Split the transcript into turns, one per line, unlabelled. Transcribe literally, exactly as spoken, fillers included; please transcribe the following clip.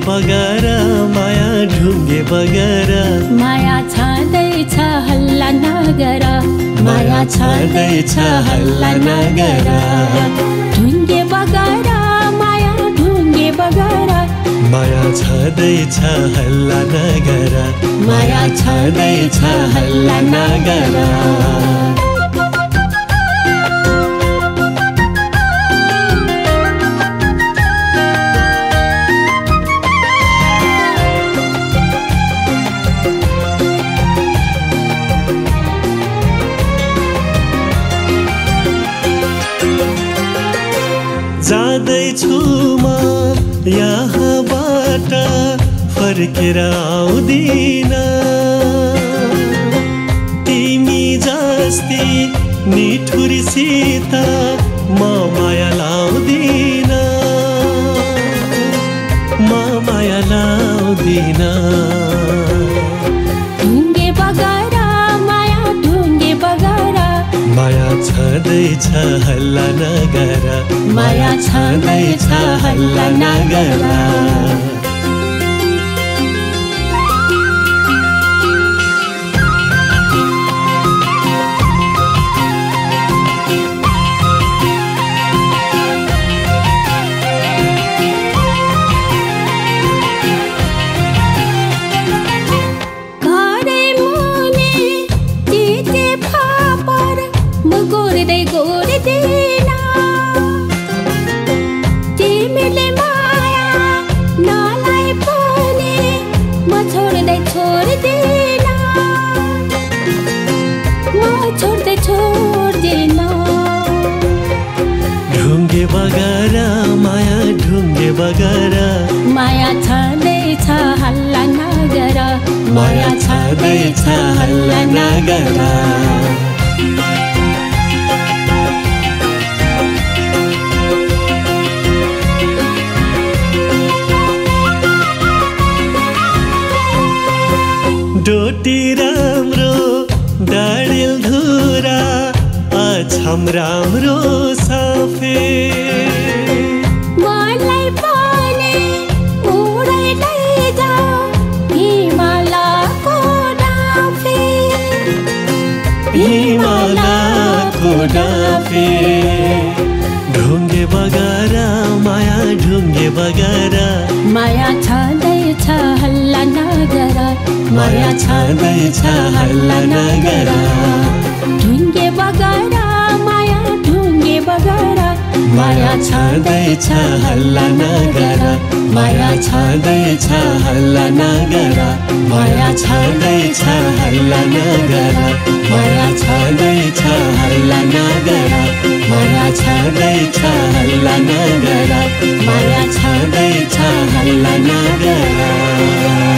बगर माया ढुङ्गे बगर
माया छँदैछ हल्ला नगर
माया छँदैछ हल्ला नगर
ढुङ्गे बगर माया ढुङ्गे बगर
माया छँदैछ हल्ला नगर माया छँदैछ हल्ला नगर जाँदैछु म यहाँबाट फर्केर आउँदिन तिमी जस्ती निठुरीसित म माया लाउँदिन म माया लाउँदिन
ढुङ्गे बगर माया ढुङ्गे बगर
माया छँदैछ हल्ला नगर
माया छँदैछ हल्ला नगर गोर्दै गोर्दैन तिमीले माया नलाई पनि म छोड्दै छोड्दिन म छोड्दै छोड्दिन
ढुङ्गे बगर माया ढुङ्गे बगर
माया छँदैछ हल्ला नगर
माया छँदैछ हल्ला नगर डोटी राम्रो डाडेल धुरा अछम राम्रो सफे
मलाई पनि उडाइ लैजा हिमालको डाँफे
हिमालको डाँफे ढुङ्गे बगर माया ढुङ्गे बगर
माया छँदैछ हल्ला नगर
माया छँदैछ हल्ला नगर
ढुङ्गे बगर माया ढुङ्गे बगर
माया छँदैछ हल्ला नगर माया छँदैछ हल्ला नगर माया छँदैछ हल्ला नगर माया छँदैछ हल्ला नगर माया छँदैछ हल्ला नगर माया छँदैछ हल्ला नगर